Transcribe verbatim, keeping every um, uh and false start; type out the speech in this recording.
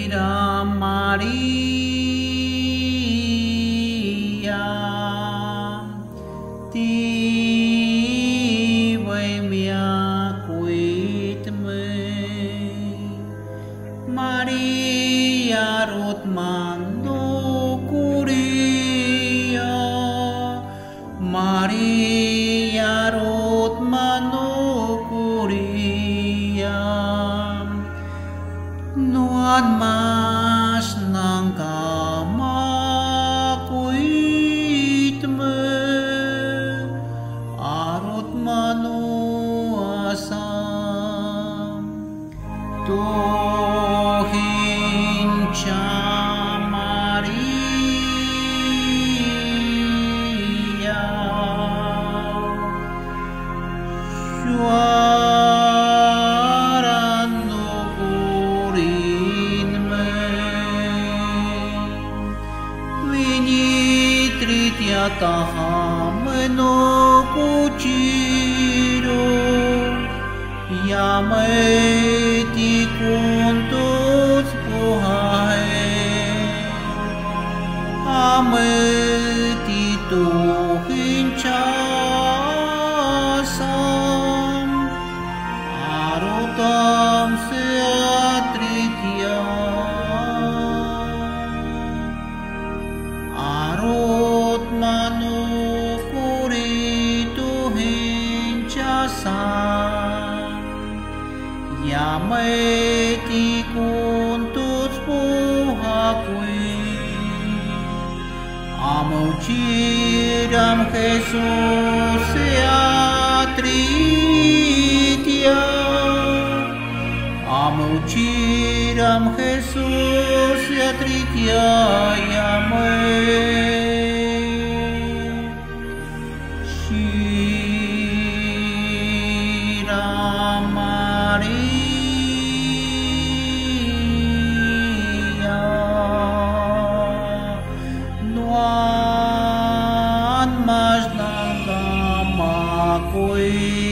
Ram Maria Ti với mia quýt mê Maria rốt mando curia Maria rốt mando curia Nuan mas nang kama quýt mê Arot manu asam Tohin cha Maria Shuarando purin me Vini tritya tahameno kuchiro Yameti kuntus puhae Ameti tuhin chasam Arotam seatritya Arot manu kuri tuhin chasam Yameti kuntus puhakui Amuchiram Jesus seatritya Amuchiram Jesus seatritya Yame Shira Maria Nuan mas nang kama kui